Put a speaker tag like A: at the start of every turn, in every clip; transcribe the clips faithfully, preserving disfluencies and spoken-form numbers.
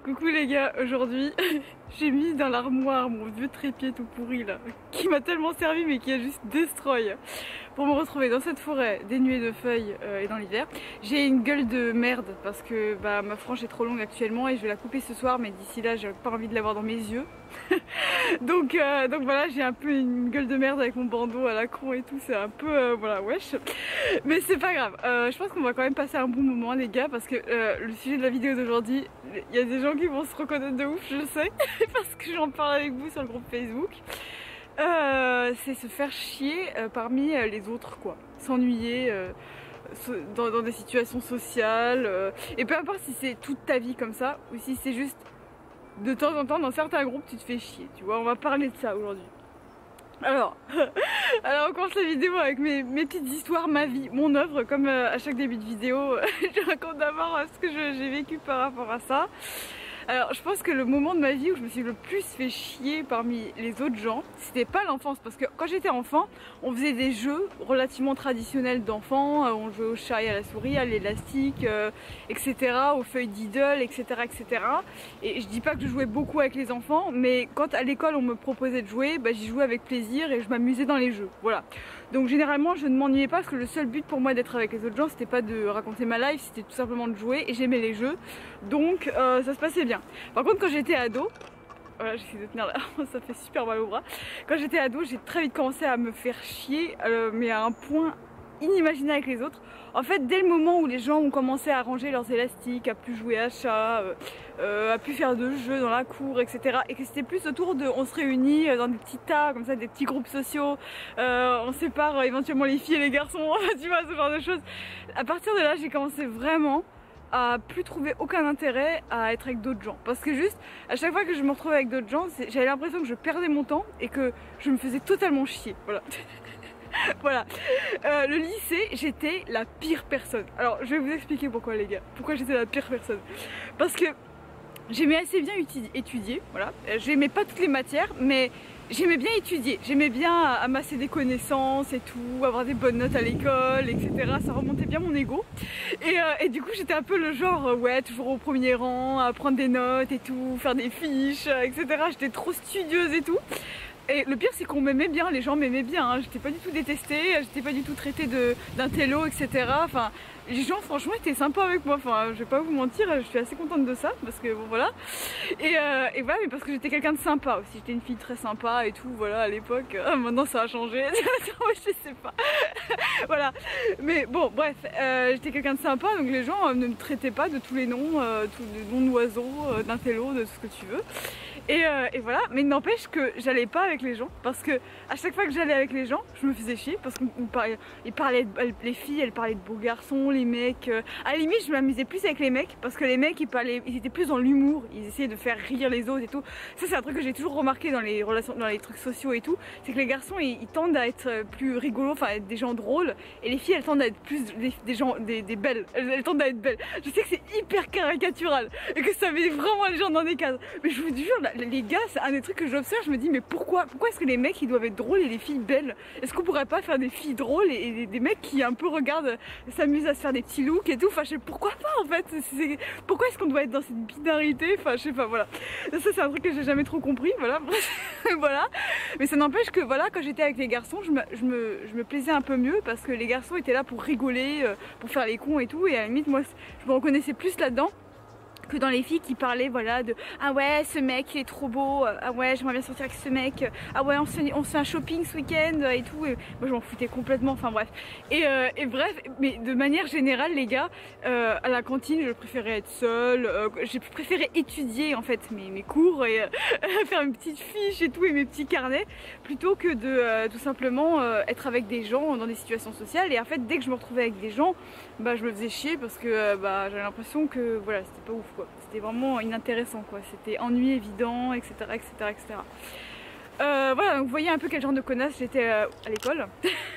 A: Coucou les gars, aujourd'hui j'ai mis dans l'armoire mon vieux trépied tout pourri là, qui m'a tellement servi mais qui a juste destroy pour me retrouver dans cette forêt dénuée de feuilles euh, et dans l'hiver. J'ai une gueule de merde parce que bah, ma frange est trop longue actuellement et je vais la couper ce soir, mais d'ici là j'ai pas envie de l'avoir dans mes yeux. donc, euh, donc voilà, j'ai un peu une gueule de merde avec mon bandeau à la con et tout, c'est un peu euh, voilà wesh, mais c'est pas grave. euh, je pense qu'on va quand même passer un bon moment les gars, parce que euh, le sujet de la vidéo d'aujourd'hui, il y a des gens qui vont se reconnaître de ouf, je le sais parce que j'en parle avec vous sur le groupe Facebook. euh, c'est se faire chier euh, parmi euh, les autres quoi, s'ennuyer euh, dans, dans des situations sociales, euh, et peu importe si c'est toute ta vie comme ça ou si c'est juste de temps en temps dans certains groupes tu te fais chier, tu vois. On va parler de ça aujourd'hui. Alors, alors on commence la vidéo avec mes, mes petites histoires, ma vie, mon œuvre, comme euh, à chaque début de vidéo, je raconte d'abord euh, ce que j'ai vécu par rapport à ça. Alors je pense que le moment de ma vie où je me suis le plus fait chier parmi les autres gens, c'était pas l'enfance, parce que quand j'étais enfant, on faisait des jeux relativement traditionnels d'enfants, on jouait au chat et à la souris, à l'élastique, euh, et cetera, aux feuilles d'idole, et cetera, et cetera. Et je dis pas que je jouais beaucoup avec les enfants, mais quand à l'école on me proposait de jouer, bah, j'y jouais avec plaisir et je m'amusais dans les jeux, voilà. Donc généralement je ne m'ennuyais pas, parce que le seul but pour moi d'être avec les autres gens, c'était pas de raconter ma life, c'était tout simplement de jouer, et j'aimais les jeux, donc euh, ça se passait bien. Par contre quand j'étais ado, voilà, j'essaie de tenir là, ça fait super mal au bras. Quand j'étais ado, j'ai très vite commencé à me faire chier, euh, mais à un point inimaginable avec les autres. En fait, dès le moment où les gens ont commencé à ranger leurs élastiques, à plus jouer à chat, euh, euh, à plus faire de jeux dans la cour, et cetera. Et que c'était plus autour de, on se réunit dans des petits tas, comme ça, des petits groupes sociaux, euh, on sépare euh, éventuellement les filles et les garçons, tu vois, ce genre de choses. À partir de là, j'ai commencé vraiment à plus trouver aucun intérêt à être avec d'autres gens, parce que juste à chaque fois que je me retrouvais avec d'autres gens, j'avais l'impression que je perdais mon temps et que je me faisais totalement chier, voilà. Voilà, euh, le lycée, j'étais la pire personne. Alors je vais vous expliquer pourquoi les gars, pourquoi j'étais la pire personne. Parce que j'aimais assez bien étudier, voilà. J'aimais pas toutes les matières, mais j'aimais bien étudier, j'aimais bien amasser des connaissances et tout, avoir des bonnes notes à l'école, et cetera. Ça remontait bien mon ego. Et, euh, et du coup j'étais un peu le genre, euh, ouais, toujours au premier rang, à prendre des notes et tout, faire des fiches, et cetera. J'étais trop studieuse et tout. Et le pire c'est qu'on m'aimait bien, les gens m'aimaient bien, hein. J'étais pas du tout détestée, j'étais pas du tout traitée d'intello, et cetera. Enfin, les gens franchement étaient sympas avec moi, enfin je vais pas vous mentir, je suis assez contente de ça, parce que bon voilà. Et, euh, et voilà, mais parce que j'étais quelqu'un de sympa aussi, j'étais une fille très sympa et tout, voilà, à l'époque. Euh, maintenant ça a changé, je sais pas. Voilà, mais bon bref, euh, j'étais quelqu'un de sympa, donc les gens euh, ne me traitaient pas de tous les noms, euh, tous les noms d'oiseaux, euh, d'intello, de tout ce que tu veux. Et, euh, et voilà, mais il n'empêche que j'allais pas avec les gens, parce que à chaque fois que j'allais avec les gens, je me faisais chier, parce qu'ils parlaient, ils parlaient de, les filles, elles parlaient de beaux garçons, les mecs, euh, à la limite je m'amusais plus avec les mecs, parce que les mecs ils parlaient, ils étaient plus dans l'humour, ils essayaient de faire rire les autres et tout. Ça c'est un truc que j'ai toujours remarqué dans les relations, dans les trucs sociaux et tout, c'est que les garçons ils, ils tendent à être plus rigolos, enfin à être des gens drôles, et les filles elles tendent à être plus des, des gens, des, des belles, elles, elles tendent à être belles. Je sais que c'est hyper caricatural, et que ça met vraiment les gens dans des cases, mais je vous jure, là, les gars, c'est un des trucs que j'observe, je me dis mais pourquoi pourquoi est-ce que les mecs ils doivent être drôles et les filles belles? Est-ce qu'on pourrait pas faire des filles drôles et, et des, des mecs qui un peu regardent, s'amusent à se faire des petits looks et tout? Enfin je sais pourquoi pas en fait, c'est, pourquoi est-ce qu'on doit être dans cette binarité? Enfin je sais pas, voilà. Ça c'est un truc que j'ai jamais trop compris, voilà. Voilà. Mais ça n'empêche que voilà, quand j'étais avec les garçons, je me, je, me, je me plaisais un peu mieux, parce que les garçons étaient là pour rigoler, pour faire les cons et tout, et à la limite moi je me reconnaissais plus là-dedans que dans les filles qui parlaient voilà de ah ouais ce mec il est trop beau, ah ouais j'aimerais bien sortir avec ce mec, ah ouais on se fait, on se fait un shopping ce week-end et tout, et moi je m'en foutais complètement, enfin bref. Et, euh, et bref, mais de manière générale les gars, euh, à la cantine je préférais être seule, euh, j'ai préféré étudier en fait mes, mes cours et euh, faire une petite fiche et tout et mes petits carnets, plutôt que de euh, tout simplement euh, être avec des gens dans des situations sociales. Et en fait dès que je me retrouvais avec des gens, bah je me faisais chier, parce que euh, bah j'avais l'impression que voilà c'était pas ouf. C'était vraiment inintéressant quoi, c'était ennui évident, et cetera, et cetera, et cetera. Euh, voilà, donc vous voyez un peu quel genre de connasse j'étais euh, à l'école.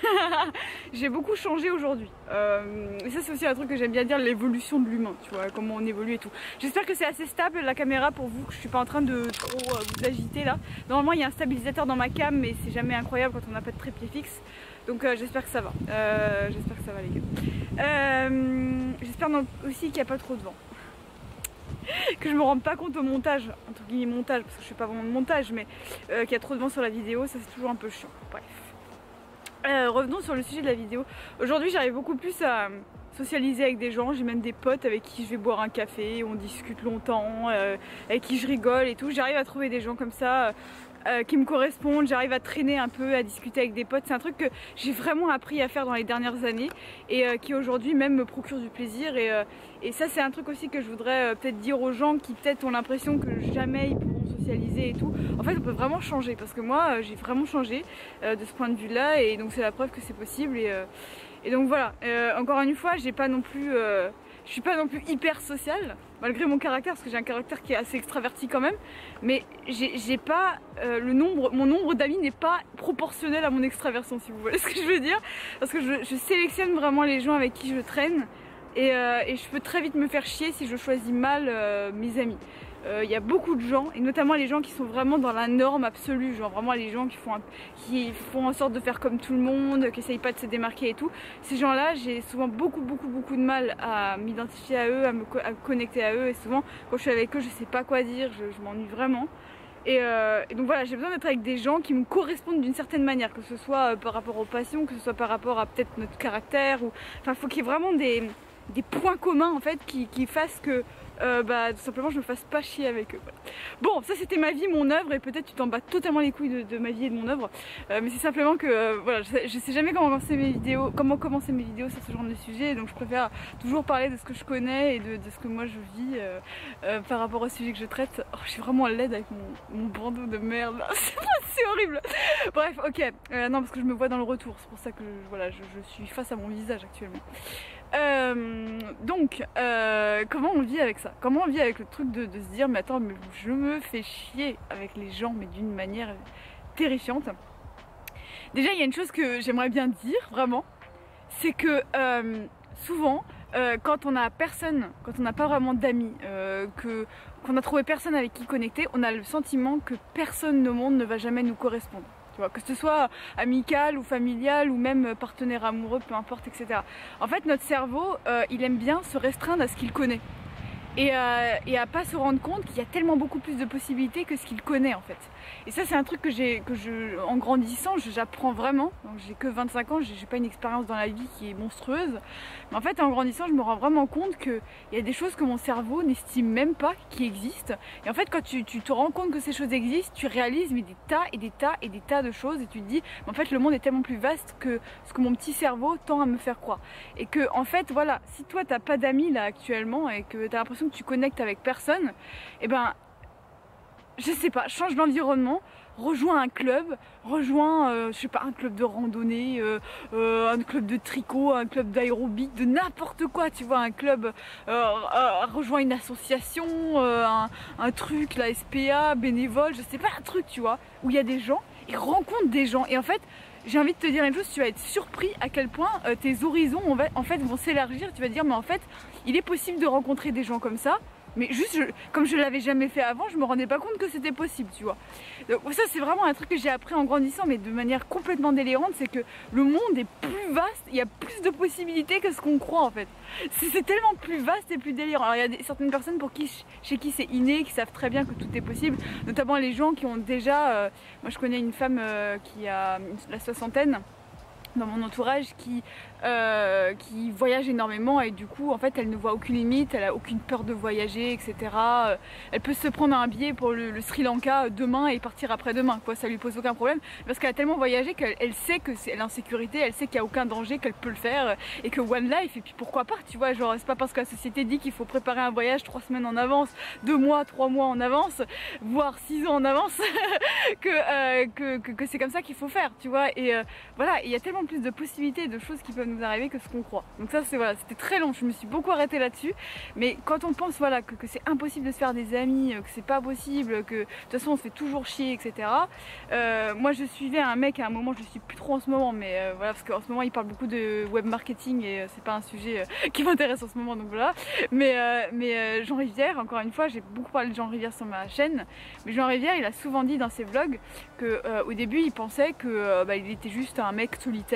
A: J'ai beaucoup changé aujourd'hui. Euh, et ça c'est aussi un truc que j'aime bien dire, l'évolution de l'humain, tu vois, comment on évolue et tout. J'espère que c'est assez stable la caméra pour vous, que je suis pas en train de trop euh, vous agiter là. Normalement il y a un stabilisateur dans ma cam, mais c'est jamais incroyable quand on n'a pas de trépied fixe. Donc euh, j'espère que ça va. Euh, j'espère que ça va les gars. Euh, j'espère aussi qu'il n'y a pas trop de vent. que je me rende pas compte au montage, entre guillemets montage, parce que je fais pas vraiment de montage, mais euh, qu'il y a trop de vent sur la vidéo, ça c'est toujours un peu chiant. Bref. Euh, revenons sur le sujet de la vidéo. Aujourd'hui j'arrive beaucoup plus à socialiser avec des gens, j'ai même des potes avec qui je vais boire un café, on discute longtemps, euh, avec qui je rigole et tout. J'arrive à trouver des gens comme ça euh, qui me correspondent, j'arrive à traîner un peu, à discuter avec des potes. C'est un truc que j'ai vraiment appris à faire dans les dernières années et euh, qui aujourd'hui même me procure du plaisir. Et, euh, et ça c'est un truc aussi que je voudrais euh, peut-être dire aux gens qui peut-être ont l'impression que jamais ils pourront socialiser et tout. En fait on peut vraiment changer parce que moi euh, j'ai vraiment changé euh, de ce point de vue là et donc c'est la preuve que c'est possible. Et, euh, Et donc voilà, euh, encore une fois, j'ai pas non plus, euh, je suis pas non plus hyper sociale, malgré mon caractère, parce que j'ai un caractère qui est assez extraverti quand même, mais j'ai pas euh, le nombre, mon nombre d'amis n'est pas proportionnel à mon extraversion, si vous voyez ce que je veux dire, parce que je, je sélectionne vraiment les gens avec qui je traîne, et, euh, et je peux très vite me faire chier si je choisis mal euh, mes amis. Il euh, y a beaucoup de gens, et notamment les gens qui sont vraiment dans la norme absolue, genre vraiment les gens qui font, un, qui font en sorte de faire comme tout le monde, qui essayent pas de se démarquer et tout. Ces gens-là, j'ai souvent beaucoup beaucoup beaucoup de mal à m'identifier à eux, à me, à me connecter à eux, et souvent quand je suis avec eux je sais pas quoi dire, je, je m'ennuie vraiment. Et, euh, et donc voilà, j'ai besoin d'être avec des gens qui me correspondent d'une certaine manière, que ce soit par rapport aux passions, que ce soit par rapport à peut-être notre caractère, ou... enfin il faut qu'il y ait vraiment des, des points communs en fait qui, qui fassent que Euh, bah tout simplement je me fasse pas chier avec eux. Voilà. Bon, ça c'était ma vie, mon œuvre, et peut-être tu t'en bats totalement les couilles de, de ma vie et de mon œuvre, euh, mais c'est simplement que euh, voilà, je sais, je sais jamais comment commencer mes vidéos, comment commencer mes vidéos sur ce genre de sujet, donc je préfère toujours parler de ce que je connais et de, de ce que moi je vis euh, euh, par rapport au sujet que je traite. Oh, je suis vraiment à l'aide avec mon, mon bandeau de merde, c'est horrible. Bref, ok, euh, non parce que je me vois dans le retour, c'est pour ça que je, voilà, je, je suis face à mon visage actuellement. Euh, donc euh, comment on vit avec ça? Comment on vit avec le truc de, de se dire mais attends mais je me fais chier avec les gens mais d'une manière terrifiante. Déjà il y a une chose que j'aimerais bien dire vraiment, c'est que euh, souvent euh, quand on a personne, quand on n'a pas vraiment d'amis, euh, que qu'on a trouvé personne avec qui connecter, on a le sentiment que personne au monde ne va jamais nous correspondre. Que ce soit amical ou familial ou même partenaire amoureux, peu importe, et cetera. En fait, notre cerveau, euh, il aime bien se restreindre à ce qu'il connaît. Et, euh, et à pas se rendre compte qu'il y a tellement beaucoup plus de possibilités que ce qu'il connaît en fait. Et ça c'est un truc que j'ai, que je, en grandissant, j'apprends vraiment. J'ai que vingt-cinq ans, j'ai pas une expérience dans la vie qui est monstrueuse. Mais en fait en grandissant je me rends vraiment compte qu'il y a des choses que mon cerveau n'estime même pas qui existent. Et en fait quand tu, tu te rends compte que ces choses existent, tu réalises mais des tas et des tas et des tas de choses. Et tu te dis mais en fait le monde est tellement plus vaste que ce que mon petit cerveau tend à me faire croire. Et que en fait voilà, si toi t'as pas d'amis là actuellement et que t'as l'impression que tu connectes avec personne, et ben je sais pas, change d'environnement, rejoins un club, rejoins euh, je sais pas, un club de randonnée, euh, euh, un club de tricot, un club d'aérobic, de n'importe quoi, tu vois, un club, euh, euh, rejoins une association, euh, un, un truc, la S P A, bénévole, je sais pas, un truc, tu vois, où il y a des gens, et rencontre des gens, et en fait j'ai envie de te dire une chose, tu vas être surpris à quel point euh, tes horizons on va, en fait, vont s'élargir. Tu vas dire mais en fait il est possible de rencontrer des gens comme ça, mais juste je, comme je l'avais jamais fait avant, je me rendais pas compte que c'était possible, tu vois. Donc ça c'est vraiment un truc que j'ai appris en grandissant, mais de manière complètement délirante, c'est que le monde est plus vaste, il y a plus de possibilités que ce qu'on croit en fait. C'est tellement plus vaste et plus délirant. Alors il y a des, certaines personnes pour qui, chez qui c'est inné, qui savent très bien que tout est possible, notamment les gens qui ont déjà, euh, moi je connais une femme euh, qui a la soixantaine dans mon entourage qui, euh, qui voyage énormément et du coup en fait elle ne voit aucune limite, elle a aucune peur de voyager, et cetera. Elle peut se prendre un billet pour le, le Sri Lanka demain et partir après-demain, quoi, ça lui pose aucun problème parce qu'elle a tellement voyagé qu'elle elle sait que c'est l'insécurité, elle sait qu'il n'y a aucun danger, qu'elle peut le faire et que one life, et puis pourquoi pas, tu vois, genre c'est pas parce que la société dit qu'il faut préparer un voyage trois semaines en avance, deux mois, trois mois en avance, voire six ans en avance que, euh, que, que, que c'est comme ça qu'il faut faire, tu vois. Et euh, voilà, il y a tellement plus de possibilités, de choses qui peuvent nous arriver que ce qu'on croit. Donc ça c'est voilà, c'était très long, je me suis beaucoup arrêtée là-dessus. Mais quand on pense voilà que, que c'est impossible de se faire des amis, que c'est pas possible, que de toute façon on se fait toujours chier, et cetera. Euh, moi je suivais un mec à un moment, je le suis plus trop en ce moment, mais euh, voilà, parce qu'en ce moment il parle beaucoup de web marketing et euh, c'est pas un sujet euh, qui m'intéresse en ce moment, donc voilà. Mais, euh, mais euh, Jean Rivière, encore une fois, j'ai beaucoup parlé de Jean Rivière sur ma chaîne, mais Jean Rivière il a souvent dit dans ses vlogs que euh, au début il pensait que euh, bah, il était juste un mec solitaire,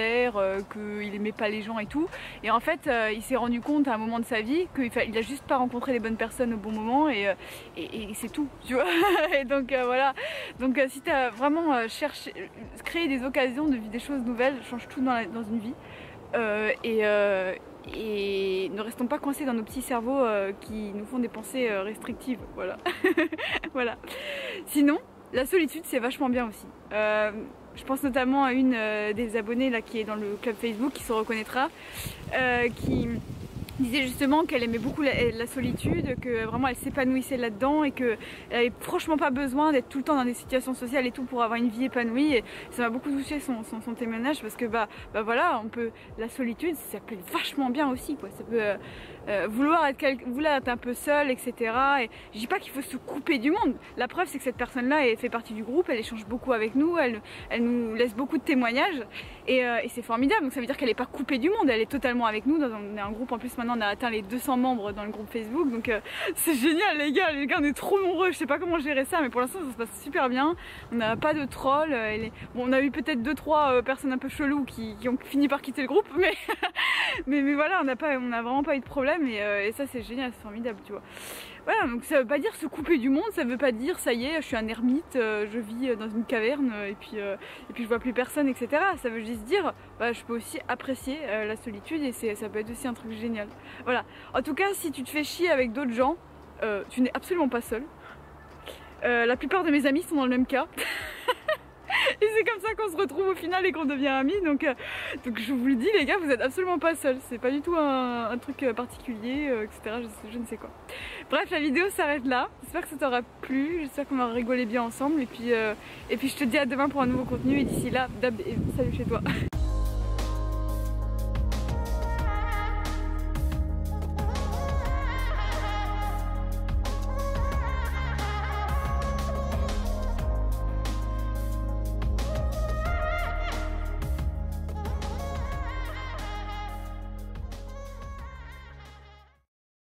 A: solitaire, euh, qu'il aimait pas les gens et tout. Et en fait, euh, il s'est rendu compte à un moment de sa vie qu'il a juste pas rencontré les bonnes personnes au bon moment et, euh, et, et c'est tout, tu vois. Et donc euh, voilà. Donc euh, si tu as vraiment euh, cherché, créé des occasions de vivre des choses nouvelles, change tout dans, la, dans une vie. Euh, et, euh, et ne restons pas coincés dans nos petits cerveaux euh, qui nous font des pensées euh, restrictives. Voilà. Voilà. Sinon, la solitude c'est vachement bien aussi. Euh, je pense notamment à une euh, des abonnées là, qui est dans le club Facebook, qui se reconnaîtra, euh, qui disait justement qu'elle aimait beaucoup la, la solitude, que vraiment elle s'épanouissait là-dedans et qu'elle avait franchement pas besoin d'être tout le temps dans des situations sociales et tout pour avoir une vie épanouie. Et ça m'a beaucoup touché son, son, son témoignage parce que bah, bah voilà, on peut, la solitude ça peut être vachement bien aussi quoi. Ça peut euh, euh, vouloir, être quel, vouloir être un peu seul, et cetera. Et je dis pas qu'il faut se couper du monde. La preuve c'est que cette personne-là elle fait partie du groupe, elle échange beaucoup avec nous, elle, elle nous laisse beaucoup de témoignages et, euh, et c'est formidable. Donc ça veut dire qu'elle est pas coupée du monde, elle est totalement avec nous. Dans un, on est un groupe en plus maintenant. On a atteint les deux cents membres dans le groupe Facebook, donc euh, c'est génial les gars, les gars on est trop nombreux, je sais pas comment gérer ça mais pour l'instant ça se passe super bien, on n'a pas de trolls, euh, les... bon, on a eu peut-être deux trois euh, personnes un peu cheloues qui, qui ont fini par quitter le groupe mais, mais, mais voilà, on n'a pas, on a vraiment pas eu de problème et, euh, et ça c'est génial, c'est formidable tu vois. Voilà, donc ça veut pas dire se couper du monde, ça veut pas dire ça y est, je suis un ermite, euh, je vis dans une caverne et puis, euh, et puis je vois plus personne, et cetera. Ça veut juste dire, bah, je peux aussi apprécier euh, la solitude et ça peut être aussi un truc génial. Voilà. En tout cas, si tu te fais chier avec d'autres gens, euh, tu n'es absolument pas seul. Euh, la plupart de mes amis sont dans le même cas. Et c'est comme ça qu'on se retrouve au final et qu'on devient amis. Donc, euh, donc je vous le dis les gars, vous êtes absolument pas seuls. C'est pas du tout un, un truc particulier, euh, et cetera. Je, je ne sais quoi. Bref, la vidéo s'arrête là. J'espère que ça t'aura plu. J'espère qu'on aura rigolé bien ensemble. Et puis, euh, et puis je te dis à demain pour un nouveau contenu. Et d'ici là, dab et salut chez toi.